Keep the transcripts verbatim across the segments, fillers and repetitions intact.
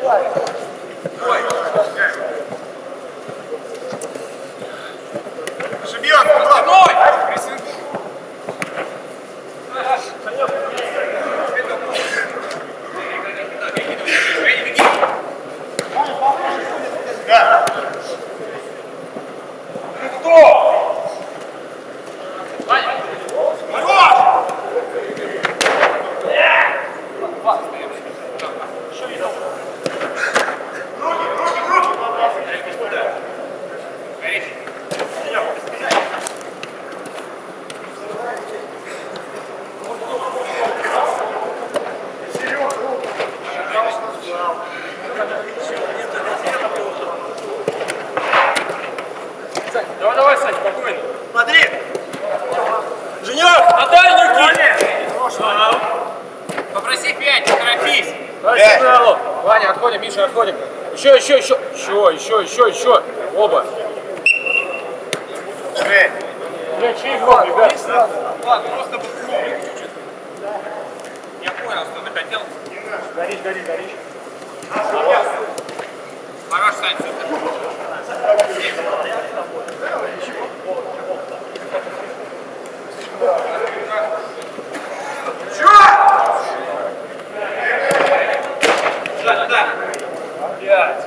Шибьет! Ой! Да! Ты кто? Ваня! Хорош! Руки, руки, руки! Давай, давай, Сань, спокойно. Смотри! Женек! На дальнюю кисть! Попроси пять, не торопись. Дай сигналу. Ваня, отходим, Миша, отходим. Еще, еще, еще. Еще, еще, еще, еще. Оба. Эй! Бля, чей гол, ребят? Ладно, просто быстрее. Я понял, что ты хотел. Горишь, горишь, горишь. Хорош, Сань, Да, да. пять.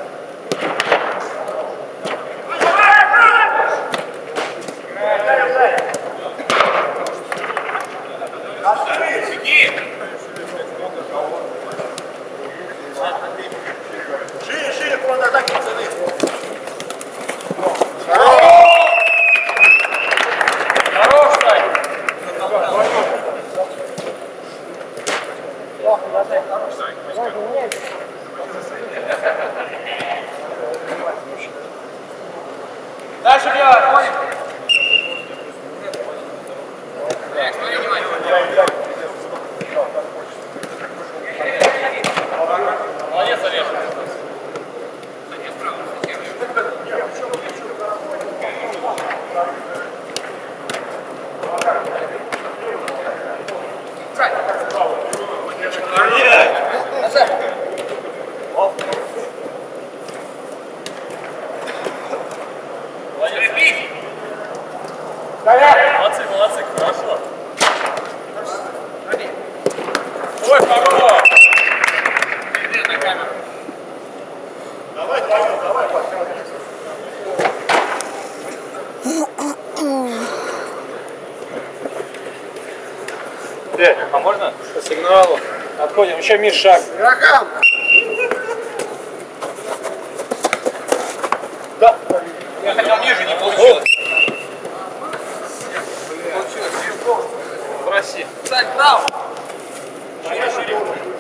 Шире, шире, контратаки, пацаны. Хорош, Сань. Дальше делай, понял? Так, смотри внимательно. Молодец, Олег. Молодцы, молодцы, хорошо. Ой, хорош! Иди на камеру. Давай, давай, давай, давай. Э, а можно по сигналу? Отходим, еще Миш шаг. Рахам! Да. Я хотел ниже, не получилось. Проси. Сань, право. Шире, шире.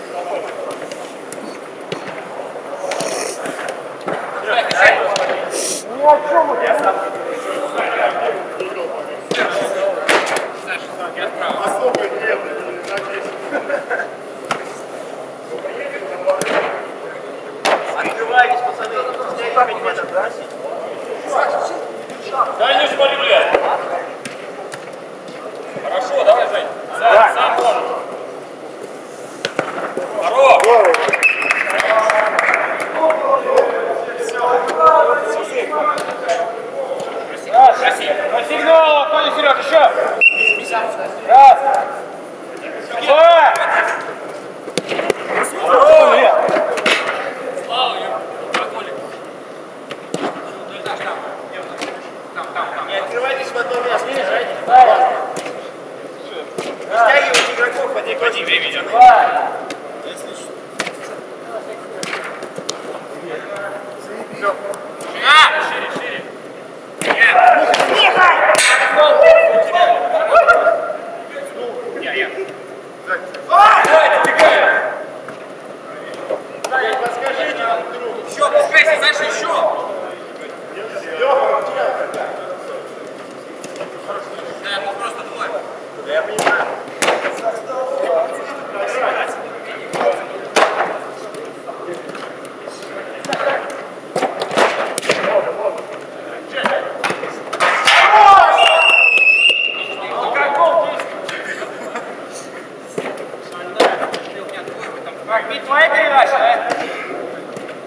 Ну о чем это? Я сам. Я справа. Особо нет, надеюсь. Открывайтесь, пацаны. Сняй в этом, да? Дай не смотри, блядь. Хорошо, давай, Жень. Сам, сам можешь. Хорош. Раз, красиво. По сигналу, отходи, Серег, еще. Раз. Два. Здорово. Слава, Толик. Там, там, там. Не открывайтесь в одно место, езжайте. Стягивайте игроков, поди, поди, время идет. А, шире, шире. Нет. Я, я. Давай, добегаем. Подскажите друг другу. Еще, пускайся, дальше еще. Да, ну просто двое. Да я понимаю. Так, ведь твоя передача, да?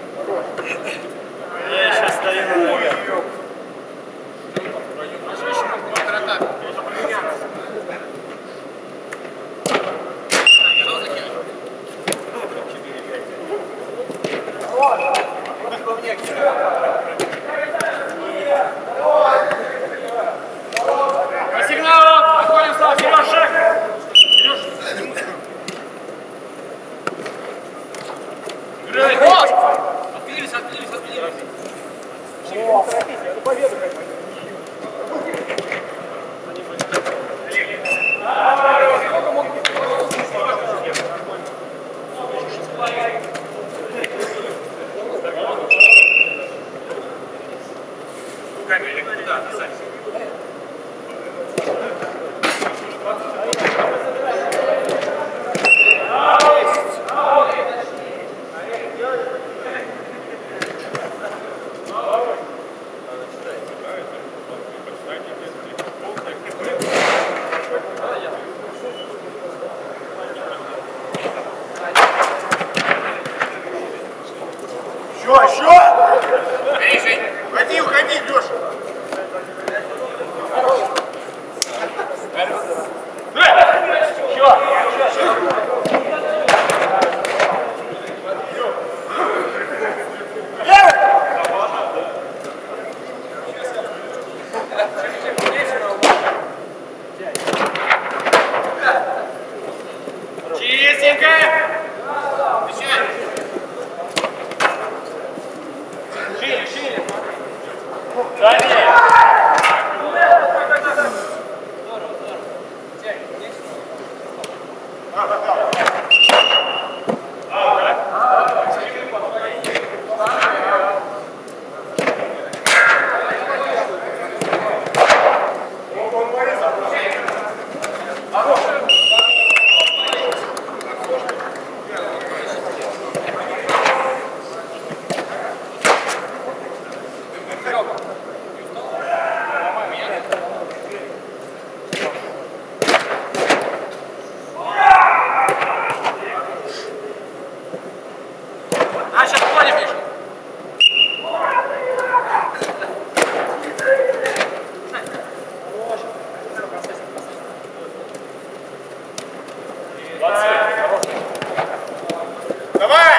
Шире, шире. Дальше. Давай!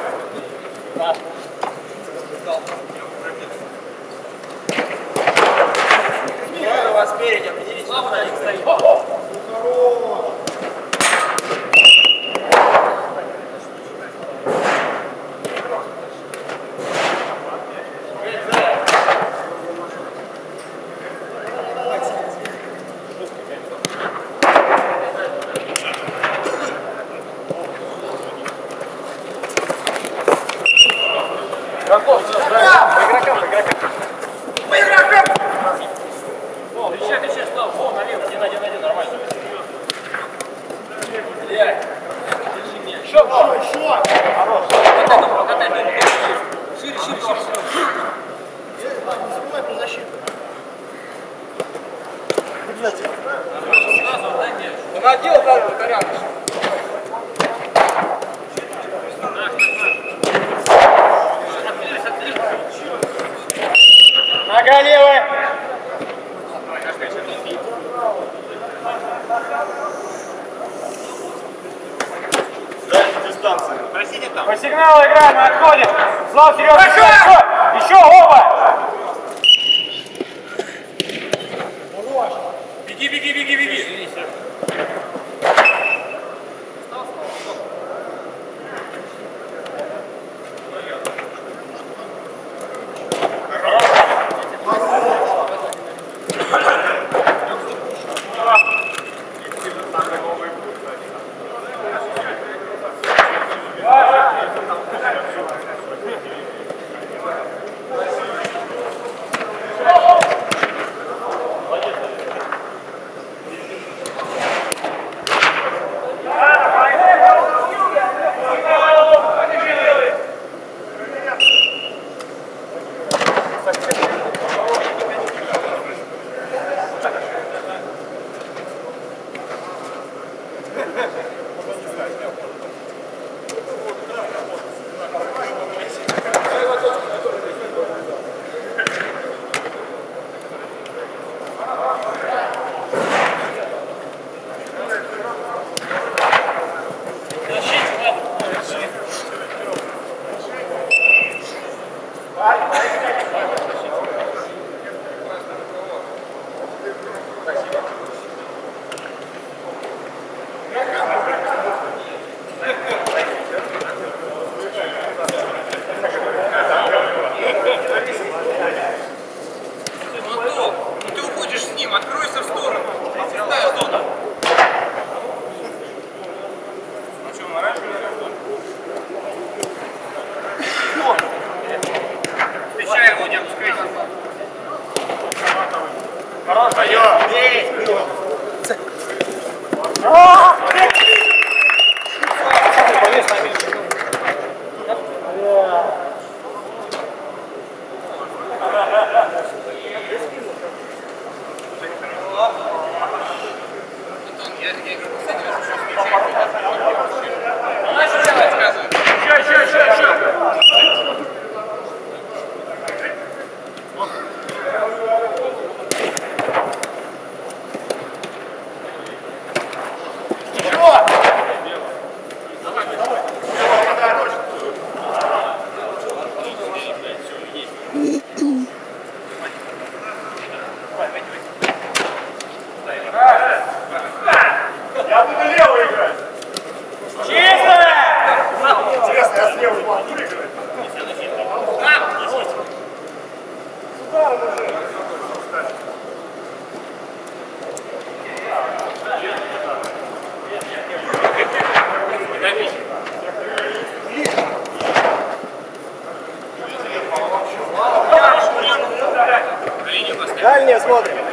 У вас спереди, определитесь, куда они стоит. Игроков, игрокам, игрокам. По игрокам! О, кричай, кричай, Слава, о, налево, один, один, один, нормально. Блядь. Держи меня. Еще, еще, еще. Хорош. Покатай, покатай, покатай. Шире, шире, шире, шире. Забывай про защиту. Сразу отдай мне. Он отдел дальше, Колян. Нога левая. Дальше дистанция. Просите там. По сигналу играем, мы отходим. Слава, вперед, еще, еще, еще, оба. Беги, беги, беги, беги. Я буду левый играть. Чист! Давид. Дальнее смотрим.